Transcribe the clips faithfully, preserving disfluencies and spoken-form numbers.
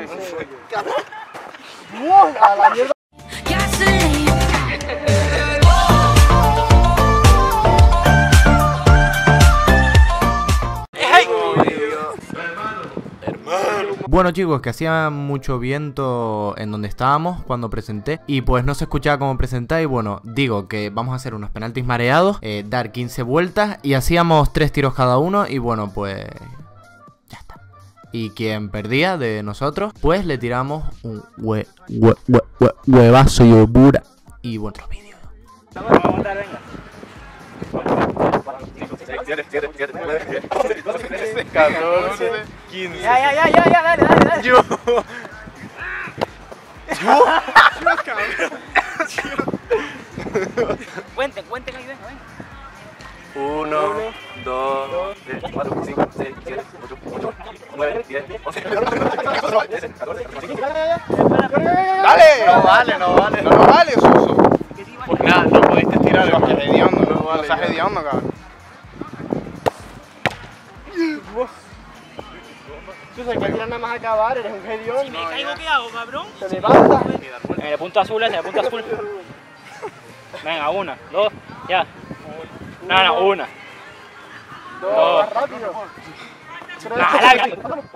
A la mierda. Bueno chicos, que hacía mucho viento en donde estábamos cuando presenté y pues no se escuchaba cómo presentar y bueno, digo que vamos a hacer unos penaltis mareados, eh, dar quince vueltas y hacíamos tres tiros cada uno y bueno pues ya está. Y quien perdía de nosotros pues le tiramos un hue, hue, hue, hue, huevazo y obura. Y bueno, otro vídeo. Vamos a montar, venga. catorce, quince. Ya, ya, ya, ya, ya, dale, dale, dale. Yo. Yo. Cuenten, cuenten ahí, venga, venga. Uno, dos, tres, cuatro, cinco, seis, siete, ocho, ocho, nueve, diez, once, doce, catorce, quince. ¡Dale! No vale, no vale. No, no vale, Suso. Porque nada, no pudiste tirar. No seas hediondo, no vale. No seas hediondo, cabrón. Tú sabes que tirar nada más a acabar, eres un hediondo. Si me caigo, ¿qué hago, cabrón? Te levantas. En el punto azul, ese, en el punto azul. Venga, una, dos, ya. No, no, una. Dos, más rápido. Nah, larga.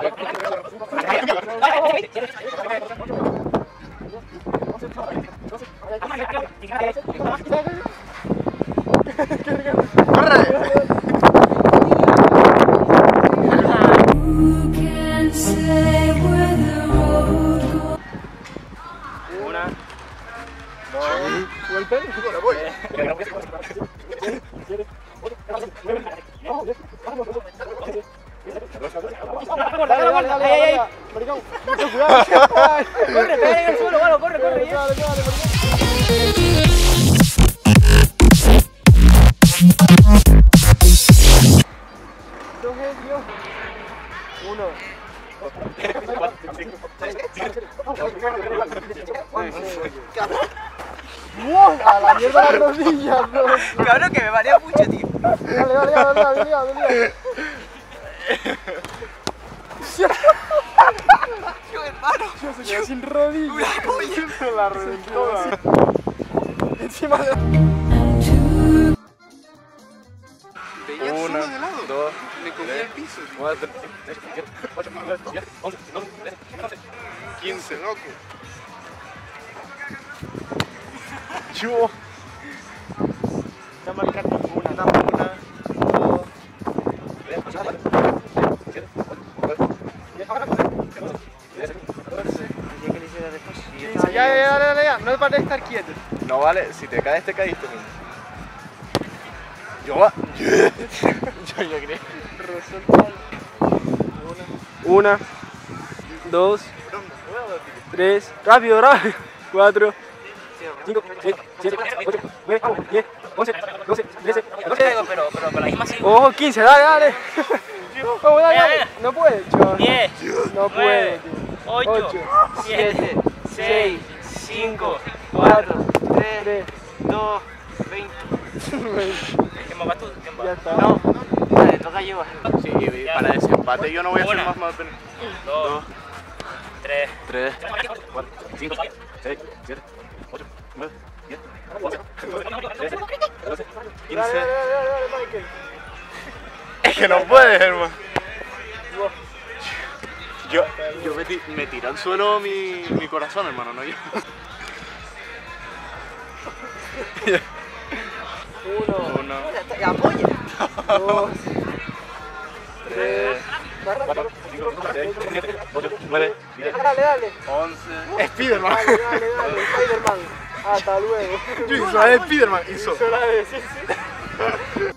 Una, dos, Golpe. Dale, dale, dale, dale. Maricón. Cuidado. corre, pega en el suelo, Galo, corre, corre. ya. Dale, dale, maricón. Dos helios. Uno. A la mierda las rodillas, bro. Cabrón, que me marea mucho, tío. Dale, dale, dale, dale, dale, dale. Yo, hermano. Yo se quedó sin rodillas. Se la reventó. Encima de... Una, dos, tres, cuatro, cinco, seis, siete, ocho, nueve, diez, once, doce, trece, catorce, quince, loco. Yo. Ya marcaste una. Una, dos, tres, cuatro, cinco, siete, ocho, nueve, diez, once, trece, catorce, quince. Ya, ya, ya, dale, dale, ya. No pares de estar quieto. No vale, si te caes, te caíste, mismo. Yo va. Yo ya creo. Una, dos, tres, rápido, rápido. Cuatro, cinco, seis, siete, ocho, nueve, diez, once, doce, trece, catorce. Pero, pero con la misma sí. Ojo, quince, dale, dale. Vamos, dale, dale. No puede, chaval. diez, No puede, tío. ocho, siete, seis, cinco, cuatro, tres, dos, veinte. ¿Quién va tú? ¿Quién va? Ya está. No, vale, toca yo. Sí, para desempate yo no voy a hacer Una. más más pena. Dos, tres, tres, cuatro, cinco, seis, siete, ocho, nueve, diez, once, trece, catorce, Dale, quince. dale, dale, dale, Michael. Es que no puedes, hermano. Yo, yo me, ti- me tiró al suelo mi, mi corazón, hermano, no yo. Uno, Uno, la polla. dos, tres, cuatro, cinco, seis, siete, ocho, nueve, diez, dale, dale. once. Spiderman. Dale, dale, dale, Spiderman. Hasta luego. Yo hizo la de Spiderman, hizo. Hizo la de, sí, sí.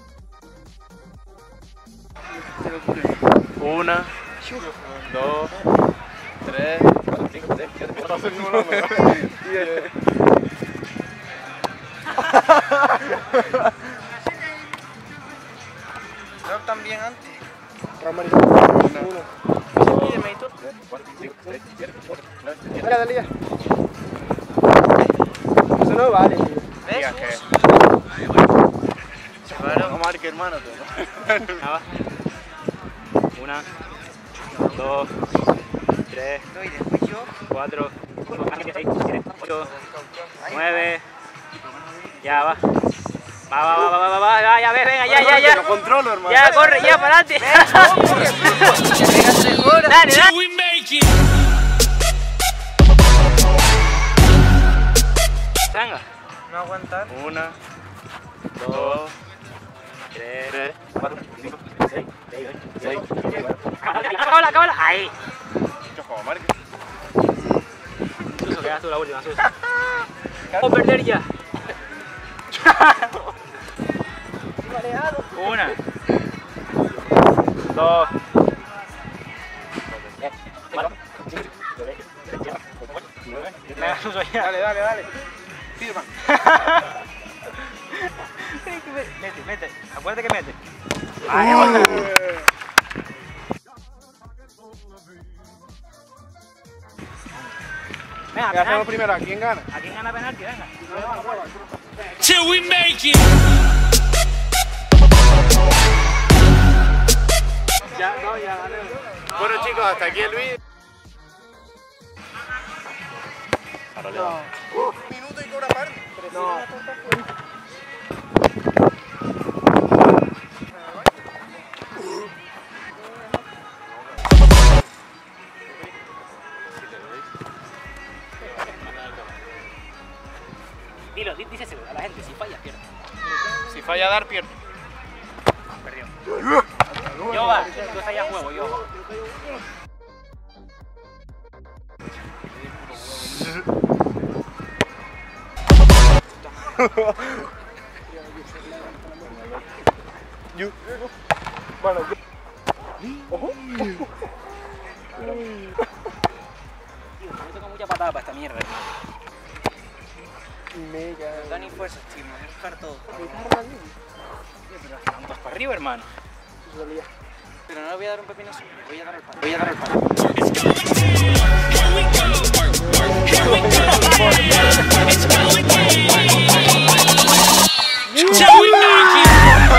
Una, dos, tres, cuatro, cinco, seis, siete, ocho, nueve, diez. No tan bien antes. Ramarito. Uno. Pídeme y tú. cuatro, cinco, seis, siete, ocho, nueve, diez. Dale, dale, ya. Eso no vale, tío. ¿Ves? No marque, hermano. Una, dos, tres, cuatro, cinco, seis, siete, ocho, nueve. Ya va. Va, va, va, va, va, va, va, ya, ve, venga, ya, ya, ya. Lo controlo, hermano. Ya, corre, ya, para adelante. Dale, dale. Venga. No aguantar. Una, dos, tres, cuatro, cinco, seis, seis, seis. Acábala, acábala. Ahí. Suso, quedas tú la última, Suso. Vamos a perder ya. Una, dos, venga, Suso, ya. Dale, dale, dale. Firma. Mete, mete. Acuérdate que mete. Venga, ¿Qué hacemos penalti. primero? ¿A quién gana? ¿A quién gana penalti? Venga. Till we make it. Ya, no, ya gané. Bueno chicos, hasta aquí el vídeo. No. Un minuto y cobra parte. No. Dilo, di- díselo a la gente, si fallas, pierde. Si falla dar, pierde. Perdió. Yo va, tú estás ya a juego, yo va. Bueno, Tío, yo tengo mucha patada para esta mierda, hermano. mega. Da ni fuerzas, tío, me voy a dejar todo. Tío, pero vamos para arriba, hermano. Pero no le voy a dar un pepino solo, voy a dar el palo. Voy a dar el palo. Till we make it.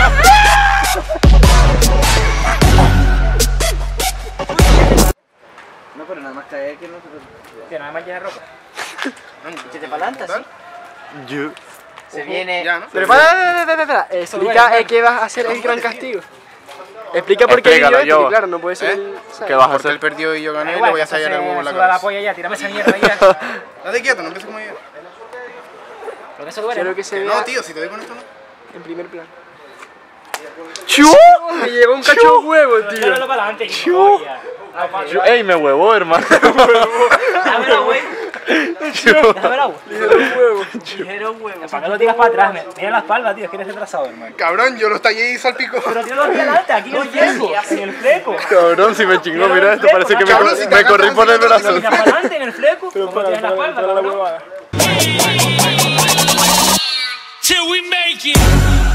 No, pero nada más caer que no te... Que nada más llena ropa. Que te palantas, ¿sí? Yo. Se viene... Ya, ¿no? Pero espera, espera, espera, espera. Eh, Explica eh, qué vas a hacer el gran castigo. Explica por qué Explícalo, yo, yo. porque claro, no puede ser ¿Eh? el... ¿sabes? ¿Qué vas a hacer? Porque él perdió y yo gané y le voy a sellar el huevo en la Suda la cabeza. polla ya, tírame esa mierda ya. Date quieto, no empieces como yo. Lo que eso duele. Quiero que se No, vea tío, si te doy con esto no. en primer plano. ¡Chu! Me llegó un cacho de huevo, tío. Tíralo para adelante, gilipollas. Ey, me huevo, hermano. Dámelo, güey. Dámelo, güey. Ligero huevo. Ligero huevo. ¿Para qué lo tiras para atrás? Me- Mira la espalda, tío, es que eres retrasado, hermano. Cabrón, yo lo estallé y salpicó. Pero tíralo aquí adelante, aquí en el fleco. En el fleco. Cabrón, si me chingó, mira esto, parece que me, Cabrón, cor- me corrí por el Lo brazo. tiras para adelante en el fleco. Pero Como para, tienes la para, espalda, para la cabrón. huevada. Till we make it.